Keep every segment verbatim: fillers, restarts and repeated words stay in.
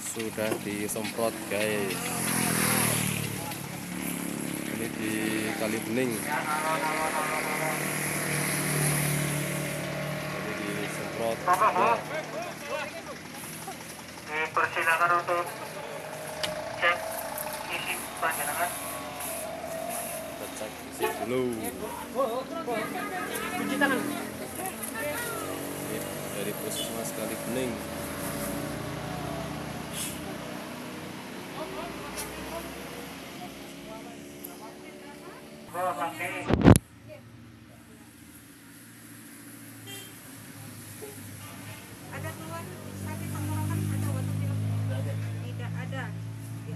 sudah disemprot guys. Ini di Kali Bening. Jadi disemprot juga. Dipersilakan untuk cek isi panjenengan. Kita cek isi dulu. Cuci tangan. Ini dari Puskesmas Kali Bening. Oh, oke. Ada keluhan sakit tenggorokan atau batuk pilek? Tidak ada. Ya.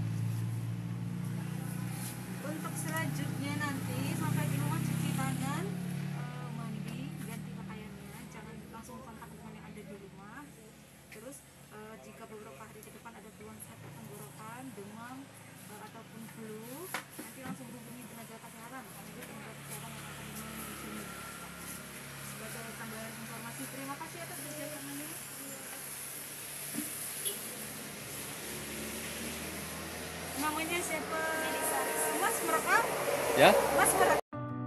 Untuk selanjutnya nanti sampai di rumah cuci tangan, eh, mandi, ganti pakaiannya, jangan langsung kontak dengan yang ada di rumah. Terus eh, jika beberapa hari ke depan ada keluhan sakit tenggorokan, demam eh, ataupun flu, nanti langsung hubungi tenaga kesehatan. Ada tenaga kesehatan yang akan menemani sini. Sebagai tambahan informasi, terima kasih atas kerjasamanya. Namanya siapa? Mas merekam? Ya, Mas merekam?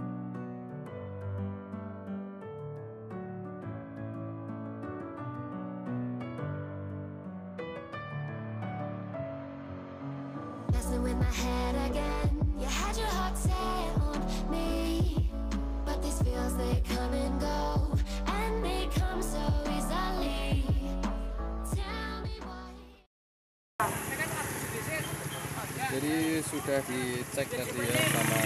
Messing with my head again. You had your heart set on me, but these feels they come and go, and they come so easily. Tell me why. jadi sudah dicek tadi ya sama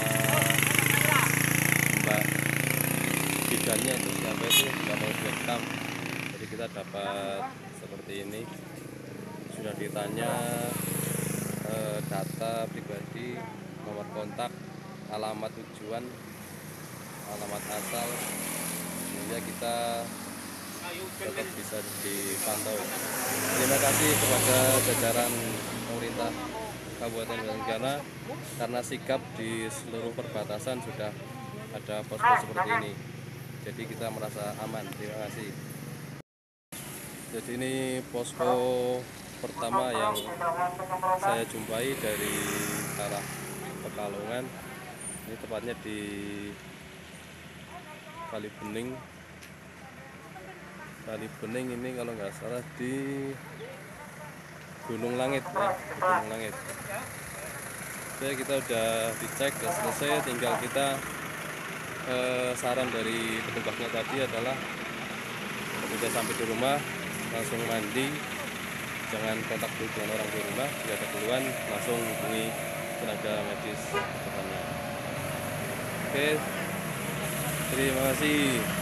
Mbak bidannya, itu siapa itu nggak mau direkam. Jadi kita dapat seperti ini, sudah ditanya eh, data pribadi, nomor kontak, alamat tujuan, alamat asal, sehingga kita tetap bisa dipantau. Terima kasih kepada jajaran pemerintah Kabupaten Banjarnegara karena sikap di seluruh perbatasan sudah ada posko seperti ini. Jadi kita merasa aman. Terima kasih. Jadi ini posko pertama yang saya jumpai dari arah Pekalongan. Ini tepatnya di Kali Bening. Kali Bening ini kalau nggak salah di Gunung Langit ya, di Gunung Langit. Oke, kita udah dicek, udah selesai. Tinggal kita eh, saran dari petugasnya tadi adalah ketika sampai di rumah langsung mandi, jangan kontak dulu dengan orang di rumah. Jika ada keluhan langsung hubungi tenaga medis depannya. Oke, terima kasih.